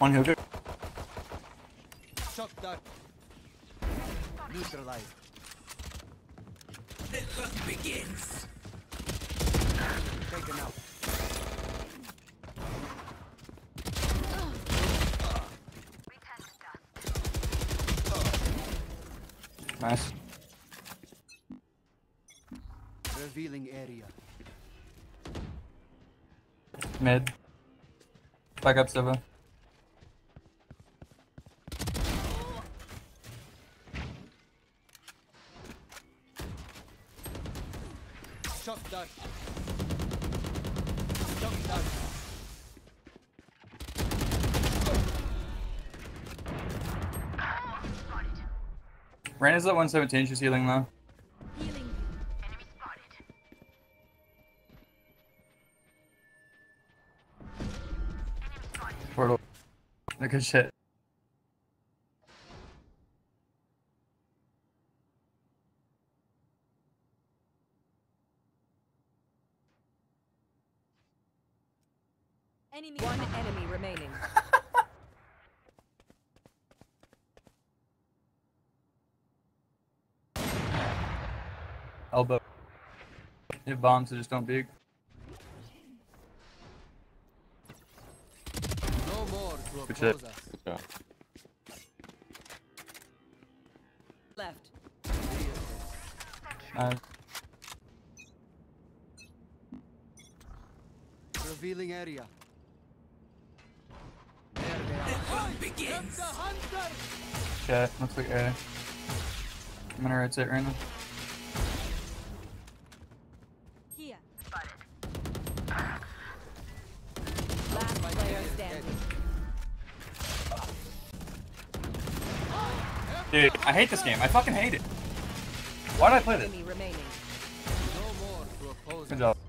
One hooker. Shock dart. Neutralized. The hunt begins. Taken out. Nice. Revealing area. Mid. Back up, Sova. Shock dart. Shock dart. Rain is at 117, she's healing though. Healing. Enemy spotted. Portal. Good shit. Enemy. One enemy remaining. Elbow. Hit bombs, so just don't peek. No more to Good shit. oppose us. Good job. Left. Nice. Revealing area. There they The are. hunt begins. The hunter. Shit, looks like A. I'm gonna rotate right now. Here. Last player standing. Dude, I hate this game. I fucking hate it. Why did I play this? Enemy remaining. No more to oppose Good us. job.